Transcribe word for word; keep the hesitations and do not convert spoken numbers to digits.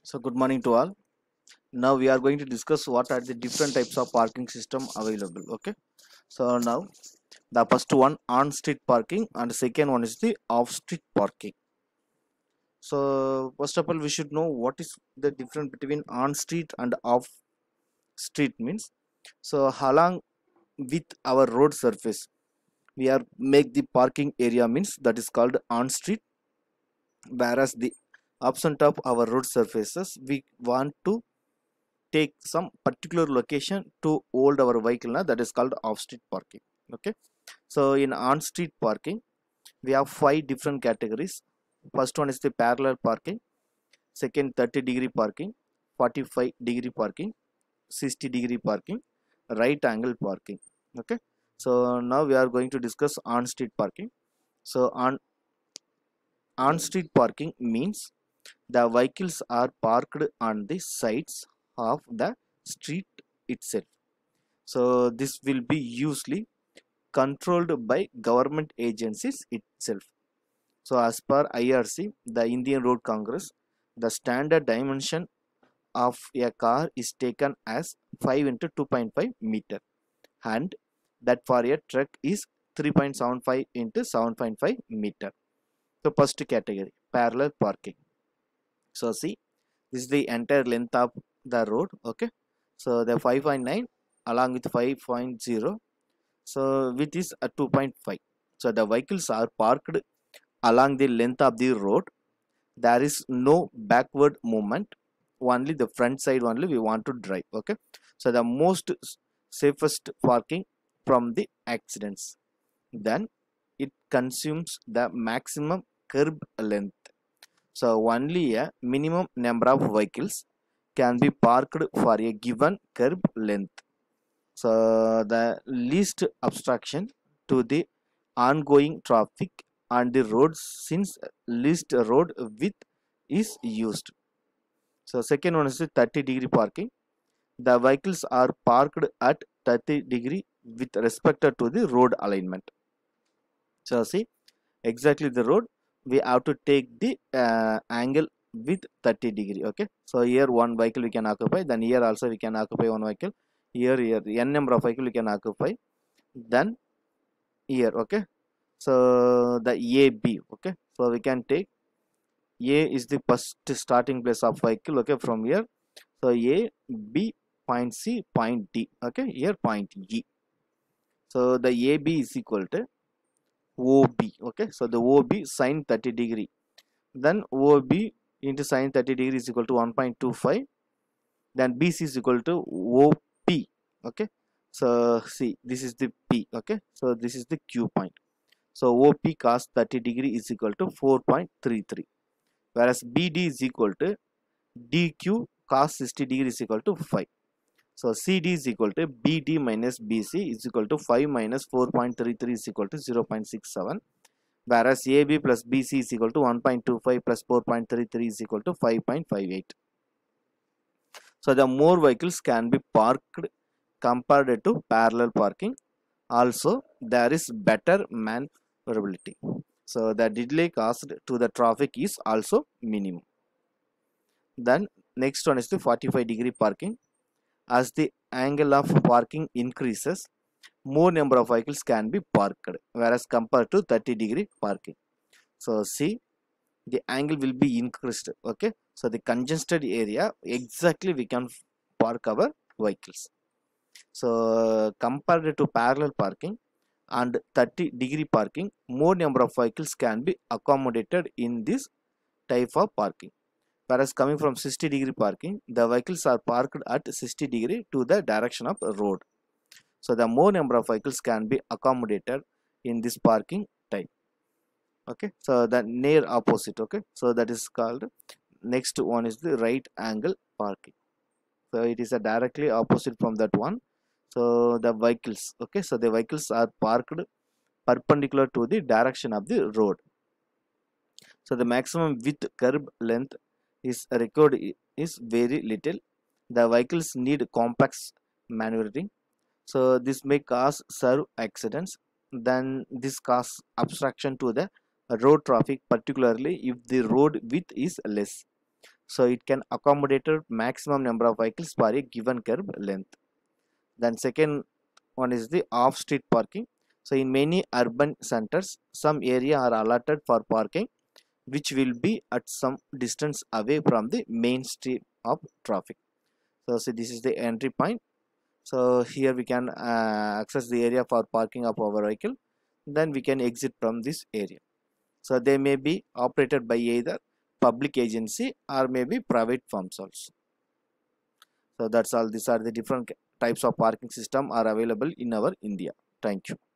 So good morning to all. Now we are going to discuss what are the different types of parking system available. Okay. So now the first one on street parking and the second one is the off street parking. So first of all we should know what is the difference between on street and off street means. So along with our road surface we are make the parking area means that is called on street, whereas the absent of our road surfaces we want to take some particular location to hold our vehicle now, that is called off street parking. Okay, so in on street parking we have five different categories. First one is the parallel parking, second thirty degree parking, forty-five degree parking, sixty degree parking, right angle parking. Okay, so now we are going to discuss on street parking. So on on street parking means the vehicles are parked on the sides of the street itself. So this will be usually controlled by government agencies itself. So as per I R C, the Indian Road Congress, the standard dimension of a car is taken as five into two point five meter, and that for a truck is three point seven five into seven point five meter. So first category, parallel parking. So see, this is the entire length of the road. Okay, so the five point nine along with five point zero, so width is a two point five. So the vehicles are parked along the length of the road. There is no backward movement, only the front side only we want to drive. Okay, so the most safest parking from the accidents. Then it consumes the maximum curb length. So only a minimum number of vehicles can be parked for a given curb length. So the least obstruction to the ongoing traffic on the roads, since least road width is used. So second one is the thirty degree parking. The vehicles are parked at thirty degree with respect to the road alignment. So see, exactly the road we have to take the uh, angle with thirty degree. Okay, so here one vehicle we can occupy, then here also we can occupy one vehicle, here here n number of vehicle we can occupy, then here. Okay, so the A B. Okay, so we can take A is the first starting place of vehicle. Okay, from here, so A, B, point C, point D. Okay, here point E. So the A B is equal to O B. Okay, so the O B sine thirty degree, then O B into sine thirty degree is equal to one point two five, then B C is equal to O P. Okay, so see, this is the P. Okay, so this is the Q point. So O P cos thirty degree is equal to four point three three, whereas B D is equal to D Q cos sixty degree is equal to five. So C D is equal to B D minus B C is equal to five minus four point three three is equal to zero point six seven, whereas A B plus B C is equal to one point two five plus four point three three is equal to five point five eight. So the more vehicles can be parked compared to parallel parking. Also there is better maneuverability. So the delay caused to the traffic is also minimum. Then next one is the forty-five degree parking. As the angle of parking increases, more number of vehicles can be parked, whereas compared to thirty degree parking. So see, the angle will be increased. Okay, so the congested area exactly we can park our vehicles. So compared to parallel parking and thirty degree parking, more number of vehicles can be accommodated in this type of parking. Whereas coming from sixty degree parking, the vehicles are parked at sixty degree to the direction of road. So the more number of vehicles can be accommodated in this parking type. Okay, so the near opposite. Okay, so that is called, next one is the right angle parking. So it is a directly opposite from that one. So the vehicles, okay, so the vehicles are parked perpendicular to the direction of the road. So the maximum width curb length is required is very little. The vehicles need complex maneuvering, so this may cause serve accidents. Then this cause obstruction to the road traffic, particularly if the road width is less. so it can accommodate a maximum number of vehicles per a given curb length. Then second one is the off-street parking. So in many urban centers, some area are allotted for parking which will be at some distance away from the main stream of traffic. So, so this is the entry point. So here we can uh, access the area for parking of our vehicle, then we can exit from this area. So they may be operated by either public agency or maybe private firms also. So that's all. These are the different types of parking system are available in our India. Thank you.